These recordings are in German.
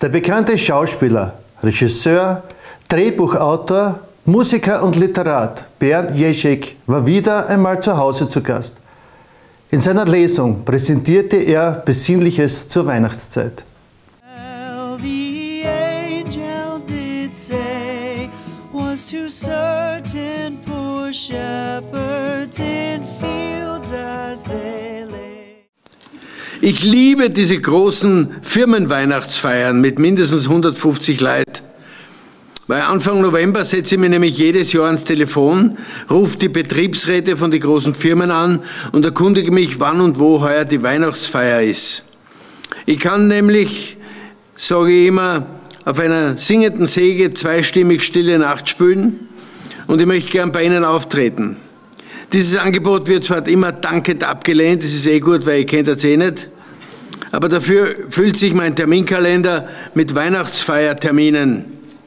Der bekannte Schauspieler, Regisseur, Drehbuchautor, Musiker und Literat Bernd Jeschek war wieder einmal zu Hause zu Gast. In seiner Lesung präsentierte er Besinnliches zur Weihnachtszeit. Ich liebe diese großen Firmenweihnachtsfeiern mit mindestens 150 Leuten. Weil Anfang November setze ich mich nämlich jedes Jahr ans Telefon, rufe die Betriebsräte von den großen Firmen an und erkundige mich, wann und wo heuer die Weihnachtsfeier ist. Ich kann nämlich, sage ich immer, auf einer singenden Säge zweistimmig Stille Nacht spielen und ich möchte gern bei Ihnen auftreten. Dieses Angebot wird zwar immer dankend abgelehnt, das ist eh gut, weil ich kenne das eh nicht, aber dafür füllt sich mein Terminkalender mit Weihnachtsfeierterminen.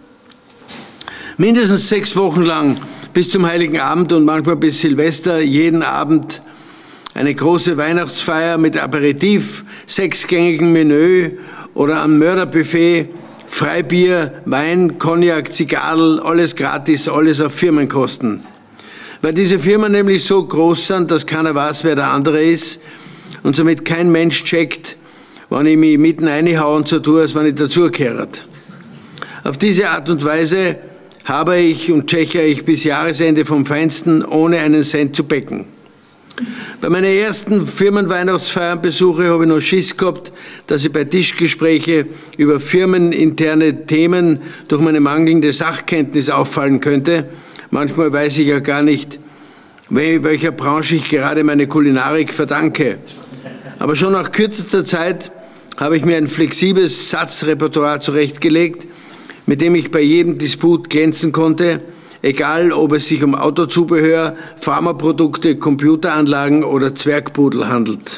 Mindestens 6 Wochen lang bis zum Heiligen Abend und manchmal bis Silvester jeden Abend eine große Weihnachtsfeier mit Aperitif, 6-gängigen Menü oder am Mörderbuffet, Freibier, Wein, Cognac, Zigarren, alles gratis, alles auf Firmenkosten. Weil diese Firmen nämlich so groß sind, dass keiner weiß, wer der andere ist und somit kein Mensch checkt, wenn ich mich mitten reinhaue und so tue, als wenn ich dazugehört. Auf diese Art und Weise habe ich und tschechere ich bis Jahresende vom Feinsten, ohne einen Cent zu becken. Bei meinen ersten Firmenweihnachtsfeiernbesuche habe ich noch Schiss gehabt, dass ich bei Tischgesprächen über firmeninterne Themen durch meine mangelnde Sachkenntnis auffallen könnte. Manchmal weiß ich ja gar nicht, welcher Branche ich gerade meine Kulinarik verdanke. Aber schon nach kürzester Zeit habe ich mir ein flexibles Satzrepertoire zurechtgelegt, mit dem ich bei jedem Disput glänzen konnte, egal ob es sich um Autozubehör, Pharmaprodukte, Computeranlagen oder Zwergpudel handelt.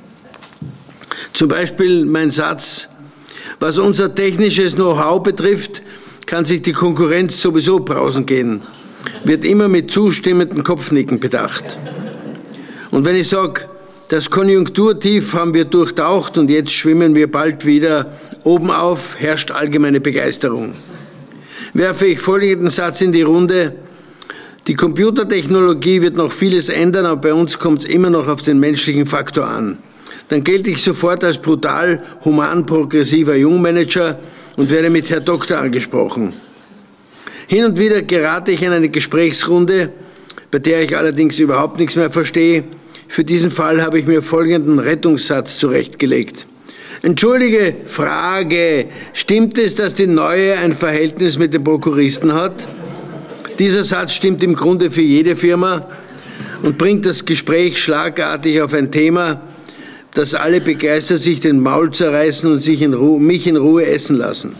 Zum Beispiel mein Satz: Was unser technisches Know-how betrifft, kann sich die Konkurrenz sowieso brausen gehen, wird immer mit zustimmendem Kopfnicken bedacht. Und wenn ich sage, das Konjunkturtief haben wir durchtaucht und jetzt schwimmen wir bald wieder oben auf, herrscht allgemeine Begeisterung. Werfe ich folgenden Satz in die Runde: Die Computertechnologie wird noch vieles ändern, aber bei uns kommt es immer noch auf den menschlichen Faktor an. Dann gelte ich sofort als brutal, human-progressiver Jungmanager und werde mit Herr Doktor angesprochen. Hin und wieder gerate ich in eine Gesprächsrunde, bei der ich allerdings überhaupt nichts mehr verstehe. Für diesen Fall habe ich mir folgenden Rettungssatz zurechtgelegt. Entschuldige, Frage, stimmt es, dass die Neue ein Verhältnis mit dem Prokuristen hat? Dieser Satz stimmt im Grunde für jede Firma und bringt das Gespräch schlagartig auf ein Thema, dass alle begeistert sich den Maul zerreißen und mich in Ruhe essen lassen.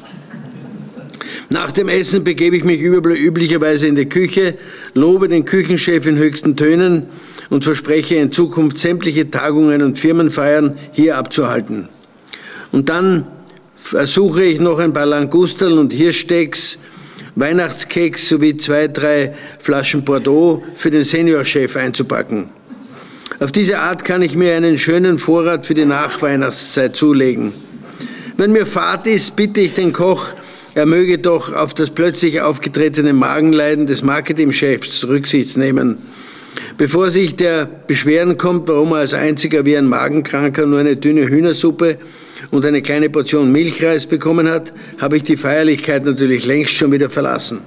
Nach dem Essen begebe ich mich üblicherweise in die Küche, lobe den Küchenchef in höchsten Tönen und verspreche in Zukunft sämtliche Tagungen und Firmenfeiern hier abzuhalten. Und dann versuche ich noch ein paar Langusterl und Hirschsteaks, Weihnachtskeks sowie 2, 3 Flaschen Bordeaux für den Seniorchef einzupacken. Auf diese Art kann ich mir einen schönen Vorrat für die Nachweihnachtszeit zulegen. Wenn mir Fahrt ist, bitte ich den Koch, er möge doch auf das plötzlich aufgetretene Magenleiden des Marketingchefs Rücksicht nehmen. Bevor sich der Beschweren kommt, warum er als einziger wie ein Magenkranker nur eine dünne Hühnersuppe und eine kleine Portion Milchreis bekommen hat, habe ich die Feierlichkeit natürlich längst schon wieder verlassen.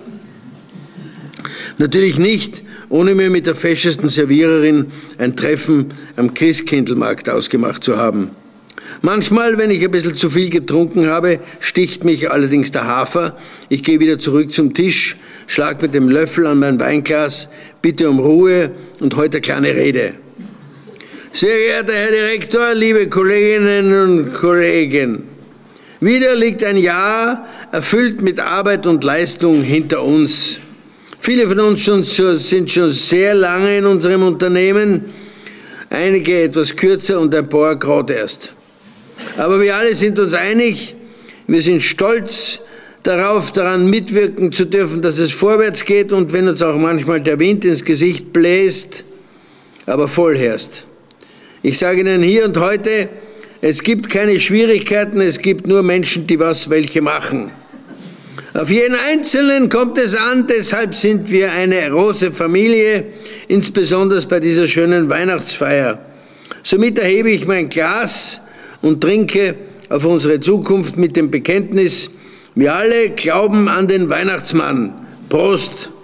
Natürlich nicht, ohne mir mit der feschesten Serviererin ein Treffen am Christkindlmarkt ausgemacht zu haben. Manchmal, wenn ich ein bisschen zu viel getrunken habe, sticht mich allerdings der Hafer. Ich gehe wieder zurück zum Tisch, schlage mit dem Löffel an mein Weinglas, bitte um Ruhe und heute eine kleine Rede. Sehr geehrter Herr Direktor, liebe Kolleginnen und Kollegen, wieder liegt ein Jahr erfüllt mit Arbeit und Leistung hinter uns. Viele von uns sind schon sehr lange in unserem Unternehmen, einige etwas kürzer und ein paar gerade erst. Aber wir alle sind uns einig, wir sind stolz darauf, daran mitwirken zu dürfen, dass es vorwärts geht und wenn uns auch manchmal der Wind ins Gesicht bläst, aber voll herrscht. Ich sage Ihnen hier und heute, Es gibt keine Schwierigkeiten, es gibt nur Menschen, die welche machen. Auf jeden Einzelnen kommt es an, deshalb sind wir eine große Familie, insbesondere bei dieser schönen Weihnachtsfeier. Somit erhebe ich mein Glas und trinke auf unsere Zukunft mit dem Bekenntnis, wir alle glauben an den Weihnachtsmann. Prost!